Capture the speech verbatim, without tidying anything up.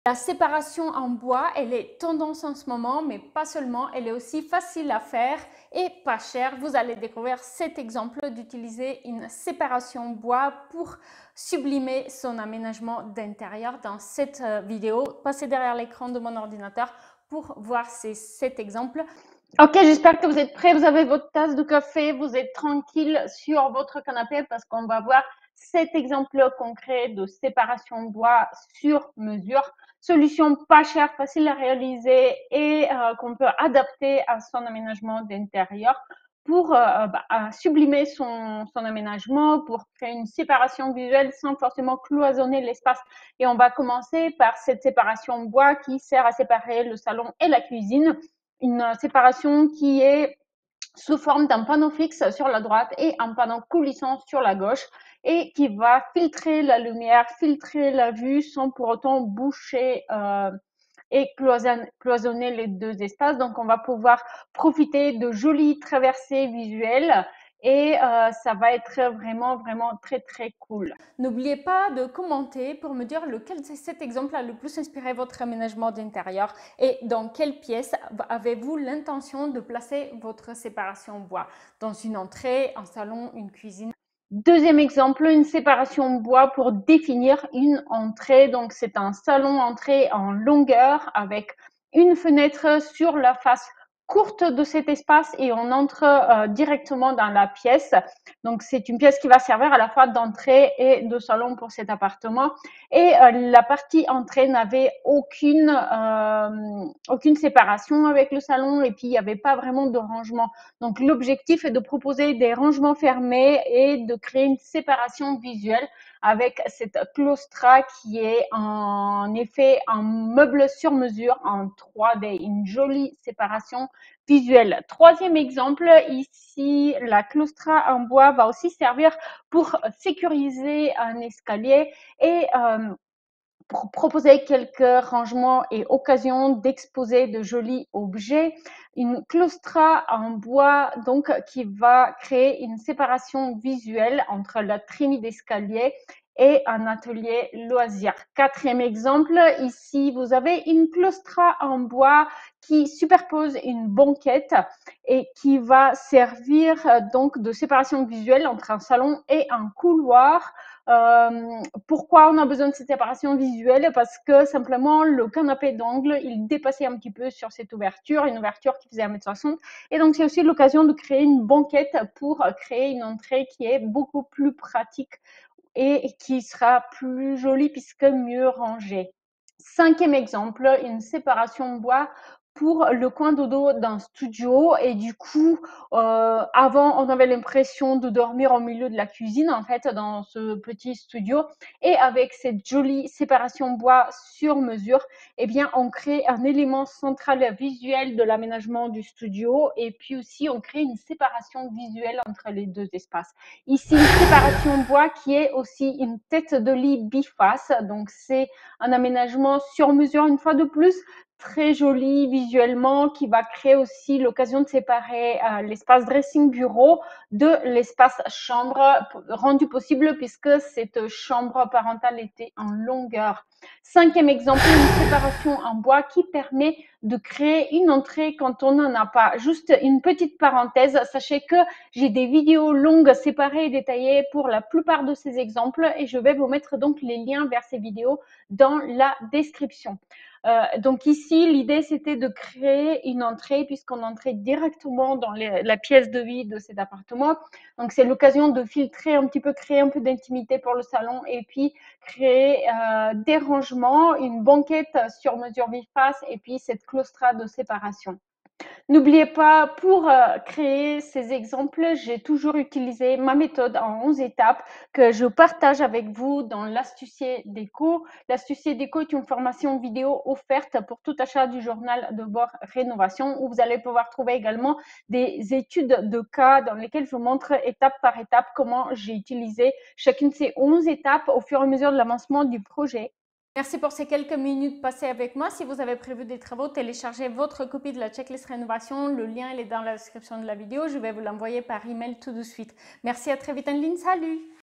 La séparation en bois, elle est tendance en ce moment, mais pas seulement, elle est aussi facile à faire et pas chère. Vous allez découvrir cet exemple d'utiliser une séparation bois pour sublimer son aménagement d'intérieur dans cette vidéo. Passez derrière l'écran de mon ordinateur pour voir ces, cet exemple. Ok, j'espère que vous êtes prêts, vous avez votre tasse de café, vous êtes tranquille sur votre canapé parce qu'on va voir cet exemple concret de séparation bois sur mesure. Solution pas chère, facile à réaliser et euh, qu'on peut adapter à son aménagement d'intérieur pour euh, bah, sublimer son, son aménagement, pour créer une séparation visuelle sans forcément cloisonner l'espace. Et on va commencer par cette séparation bois qui sert à séparer le salon et la cuisine. Une séparation qui est sous forme d'un panneau fixe sur la droite et un panneau coulissant sur la gauche et qui va filtrer la lumière, filtrer la vue sans pour autant boucher euh, et cloisonner les deux espaces. Donc, on va pouvoir profiter de jolies traversées visuelles et euh, ça va être vraiment, vraiment très, très cool. N'oubliez pas de commenter pour me dire lequel de cet exemple a le plus inspiré votre aménagement d'intérieur et dans quelle pièce avez-vous l'intention de placer votre séparation bois? Dans une entrée, un salon, une cuisine? Deuxième exemple, une séparation bois pour définir une entrée. Donc, c'est un salon entrée en longueur avec une fenêtre sur la face courte de cet espace et on entre euh, directement dans la pièce. Donc, c'est une pièce qui va servir à la fois d'entrée et de salon pour cet appartement. Et euh, la partie entrée n'avait aucune, euh, aucune séparation avec le salon et puis il n'y avait pas vraiment de rangement. Donc, l'objectif est de proposer des rangements fermés et de créer une séparation visuelle avec cette claustra qui est en effet un meuble sur mesure en trois D, une jolie séparation visuelle. Troisième exemple, ici, la claustra en bois va aussi servir pour sécuriser un escalier et euh, pour proposer quelques rangements et occasions d'exposer de jolis objets. Une claustra en bois donc qui va créer une séparation visuelle entre la trémie d'escalier et un atelier loisir. Quatrième exemple, ici vous avez une claustra en bois qui superpose une banquette et qui va servir donc de séparation visuelle entre un salon et un couloir. Euh, pourquoi on a besoin de cette séparation visuelle? Parce que simplement le canapé d'angle, il dépassait un petit peu sur cette ouverture, une ouverture qui faisait un mètre soixante. Et donc c'est aussi l'occasion de créer une banquette pour créer une entrée qui est beaucoup plus pratique et qui sera plus jolie puisque mieux rangée. Cinquième exemple, une séparation bois pour le coin de dos d'un studio et du coup euh, avant on avait l'impression de dormir au milieu de la cuisine en fait dans ce petit studio et avec cette jolie séparation bois sur mesure eh bien on crée un élément central visuel de l'aménagement du studio et puis aussi on crée une séparation visuelle entre les deux espaces. Ici une séparation bois qui est aussi une tête de lit biface, donc c'est un aménagement sur mesure une fois de plus, très joli visuellement, qui va créer aussi l'occasion de séparer euh, l'espace dressing bureau de l'espace chambre, rendu possible puisque cette chambre parentale était en longueur. Cinquième exemple, une séparation en bois qui permet de créer une entrée quand on n'en a pas. Juste une petite parenthèse, sachez que j'ai des vidéos longues séparées et détaillées pour la plupart de ces exemples et je vais vous mettre donc les liens vers ces vidéos dans la description. Euh, donc ici, l'idée c'était de créer une entrée puisqu'on entrait directement dans les, la pièce de vie de cet appartement. Donc c'est l'occasion de filtrer un petit peu, créer un peu d'intimité pour le salon et puis créer euh, des rangements, une banquette sur mesure biface et puis cette claustra de séparation. N'oubliez pas, pour euh, créer ces exemples, j'ai toujours utilisé ma méthode en onze étapes que je partage avec vous dans l'Astucier Déco. L'Astucier Déco est une formation vidéo offerte pour tout achat du journal de bord Rénovation où vous allez pouvoir trouver également des études de cas dans lesquelles je vous montre étape par étape comment j'ai utilisé chacune de ces onze étapes au fur et à mesure de l'avancement du projet. Merci pour ces quelques minutes passées avec moi. Si vous avez prévu des travaux, téléchargez votre copie de la checklist rénovation. Le lien il est dans la description de la vidéo. Je vais vous l'envoyer par email tout de suite. Merci, à très vite Anne-Lyne. Salut!